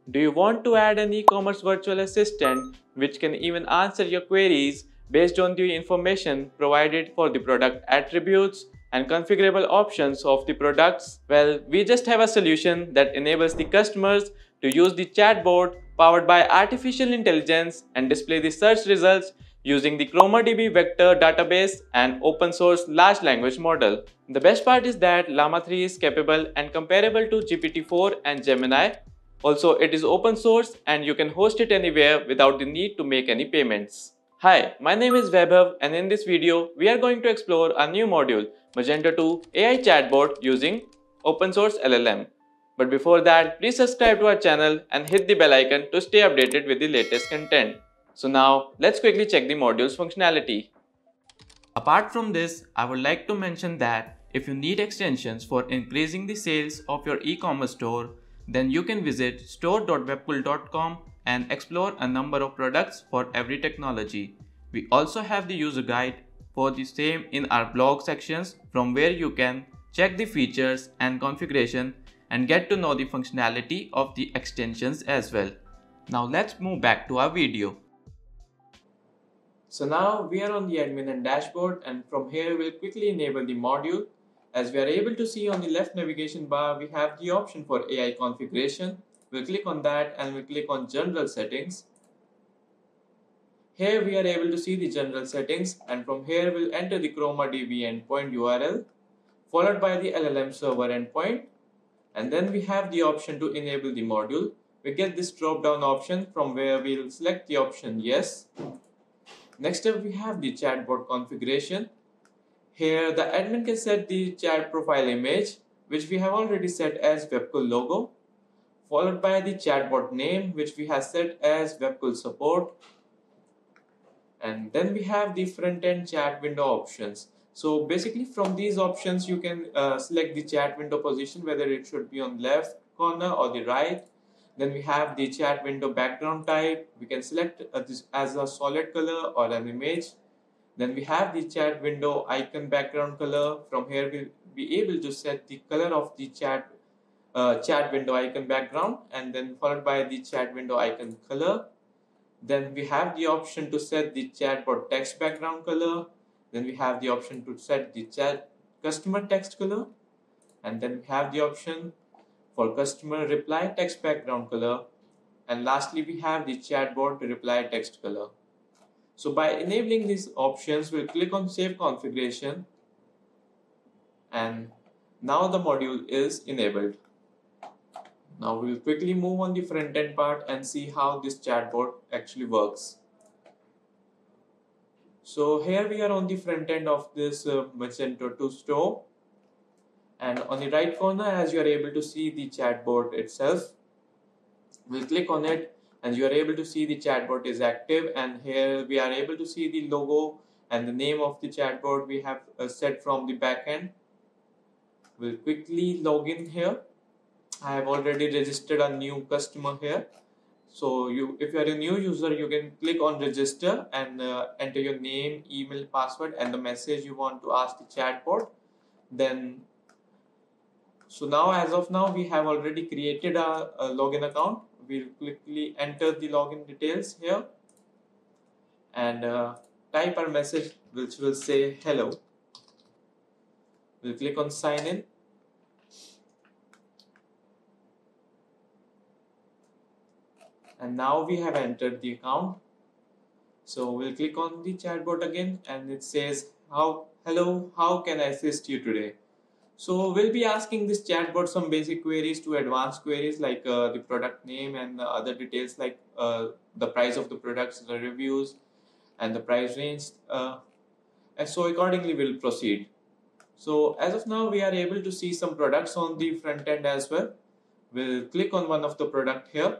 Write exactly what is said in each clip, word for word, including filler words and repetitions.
Do you want to add an e-commerce virtual assistant which can even answer your queries based on the information provided for the product attributes and configurable options of the products? Well, we just have a solution that enables the customers to use the chatbot powered by artificial intelligence and display the search results using the ChromaDB vector database and open source large language model. The best part is that Llama three is capable and comparable to G P T four and Gemini. Also, it is open source and you can host it anywhere without the need to make any payments. Hi, my name is Vaibhav and in this video, we are going to explore a new module, Magento two A I Chatbot using Open Source L L M. But before that, please subscribe to our channel and hit the bell icon to stay updated with the latest content. So now, let's quickly check the module's functionality. Apart from this, I would like to mention that if you need extensions for increasing the sales of your e-commerce store, then you can visit store dot webkul dot com and explore a number of products for every technology. We also have the user guide for the same in our blog sections from where you can check the features and configuration and get to know the functionality of the extensions as well. Now let's move back to our video. So now we are on the admin and dashboard, and from here we'll quickly enable the module. As we are able to see on the left navigation bar, we have the option for A I configuration. We'll click on that and we'll click on general settings. Here we are able to see the general settings, and from here we'll enter the ChromaDB endpoint U R L followed by the L L M server endpoint, and then we have the option to enable the module. We get this drop down option from where we'll select the option yes. Next up we have the chatbot configuration. Here the admin can set the chat profile image, which we have already set as Webkul logo, followed by the chatbot name, which we have set as Webkul support. And then we have the front-end chat window options. So basically from these options you can uh, select the chat window position, whether it should be on left corner or the right. Then we have the chat window background type. We can select uh, this as a solid color or an image. Then we have the chat window icon background color. From here we'll be able to set the color of the chat uh, chat window icon background, and then followed by the chat window icon color. Then we have the option to set the chatbot text background color. Then we have the option to set the chat customer text color, and then we have the option for customer reply text background color, and lastly we have the chatbot reply text color. So by enabling these options, we'll click on save configuration, and now the module is enabled. Now we'll quickly move on the front end part and see how this chatbot actually works. So here we are on the front end of this uh, Magento two store, and on the right corner, as you are able to see the chatbot itself, we'll click on it and you are able to see the chatbot is active, and here we are able to see the logo and the name of the chatbot we have uh, set from the backend. We'll quickly log in here. I have already registered a new customer here. So you, if you are a new user, you can click on register and uh, enter your name, email, password, and the message you want to ask the chatbot. Then, so now as of now, we have already created a, a login account. We'll quickly enter the login details here and uh, type our message, which will say hello. We'll click on sign in. And now we have entered the account. So we'll click on the chatbot again, and it says, how hello, how can I assist you today? So we'll be asking this chatbot some basic queries to advanced queries like uh, the product name and the other details like uh, the price of the products, the reviews, and the price range. Uh, and so accordingly we'll proceed. So as of now, we are able to see some products on the front end as well. We'll click on one of the product here.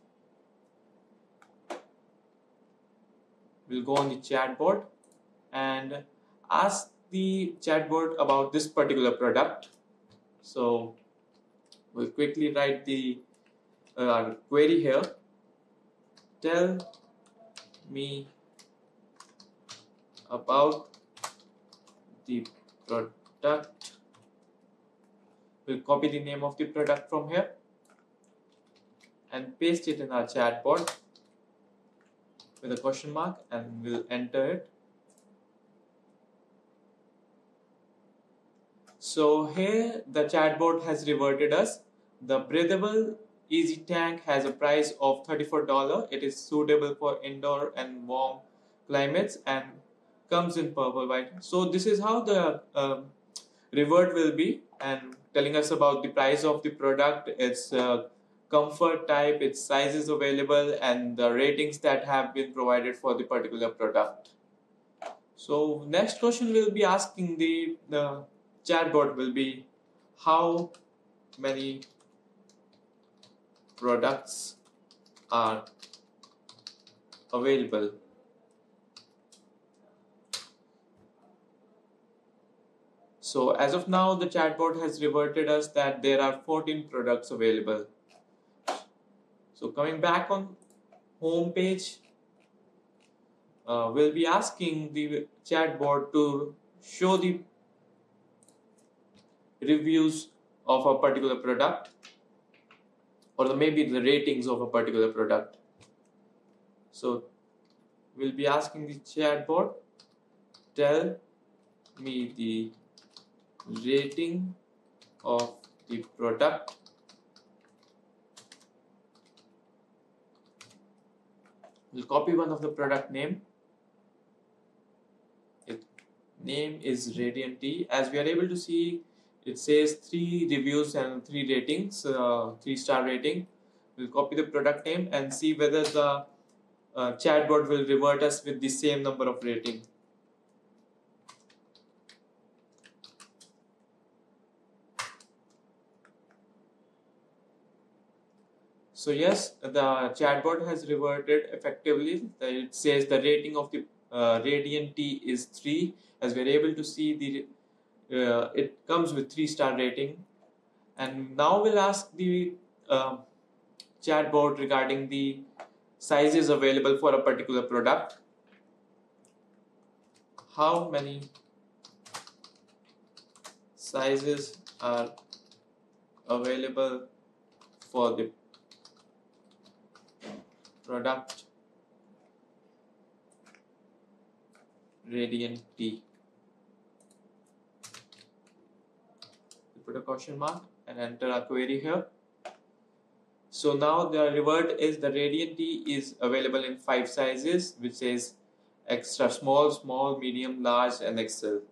We'll go on the chatbot and ask the chatbot about this particular product. So we'll quickly write the uh, query here. Tell me about the product. We'll copy the name of the product from here and paste it in our chatbot with a question mark, and we'll enter it. So here the chatbot has reverted us. The breathable easy tank has a price of thirty-four dollars. It is suitable for indoor and warm climates and comes in purple white. So this is how the um, revert will be, and telling us about the price of the product, its uh, comfort type, its sizes available, and the ratings that have been provided for the particular product. So next question will be asking the, the chatbot will be how many products are available. So as of now, the chatbot has reverted us that there are fourteen products available. So coming back on home page, uh, we'll be asking the chatbot to show the reviews of a particular product, or the, maybe the ratings of a particular product. So we'll be asking the chatbot, tell me the rating of the product we'll copy one of the product name. Its name is Radiant Tea. As we are able to see, it says three reviews and three ratings, uh, three star rating. We'll copy the product name and see whether the uh, chatbot will revert us with the same number of rating. So yes, the chatbot has reverted effectively. It says the rating of the uh, Radiant Tea is three. As we're able to see, the uh, it comes with three star rating. And now we'll ask the uh, chatbot regarding the sizes available for a particular product. How many sizes are available for the product Radiant Tea? We put a question mark and enter our query here. So now the revert is the Radiant Tea is available in five sizes, which says extra small, small, medium, large, and X L.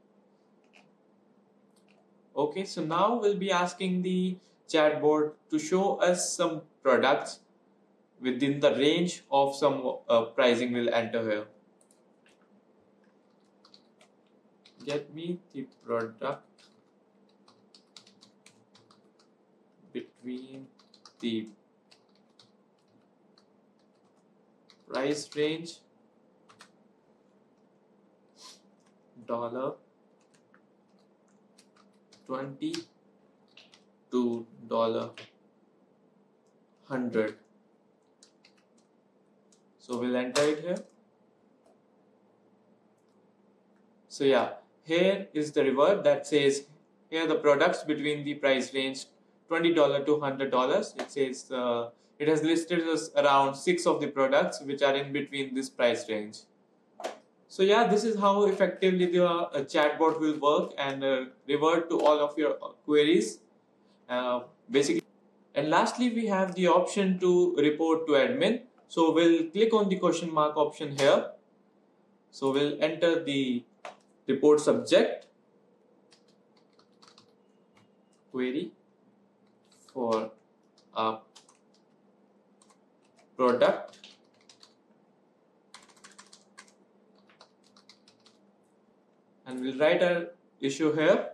Okay, so now we'll be asking the chatbot to show us some products within the range of some uh, pricing. We'll enter here. Get me the product between the price range dollar twenty to dollar hundred. So we'll enter it here. So yeah, here is the revert that says here the products between the price range twenty dollars to one hundred dollars. It says uh, it has listed us around six of the products which are in between this price range. So yeah, this is how effectively the uh, chatbot will work and uh, revert to all of your queries. Uh, basically, and lastly, we have the option to report to admin. So we'll click on the question mark option here. So we'll enter the report subject query for a product and we'll write our issue here.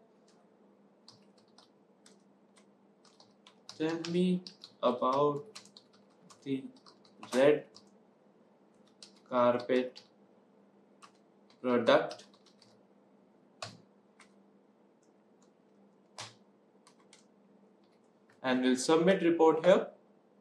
Tell me about the red carpet product and we'll submit report here.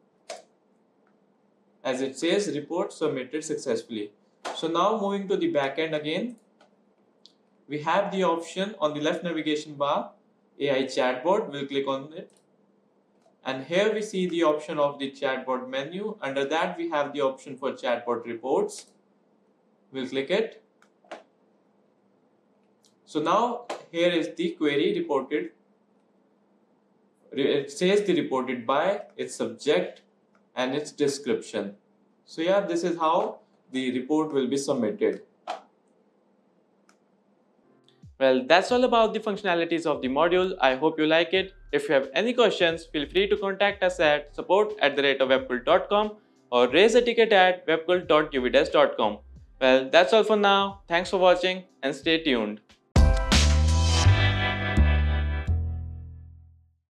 As it says, report submitted successfully. So now moving to the backend again, we have the option on the left navigation bar, A I Chatbot. We'll click on it And here we see the option of the chatbot menu. Under that we have the option for chatbot reports. We'll click it. So now here is the query reported. It says the reported by, its subject and its description. So yeah, this is how the report will be submitted. Well, that's all about the functionalities of the module. I hope you like it. If you have any questions, feel free to contact us at support at the rate of webkul dot com or raise a ticket at webkul dot u v desk dot com. Well, that's all for now. Thanks for watching and stay tuned.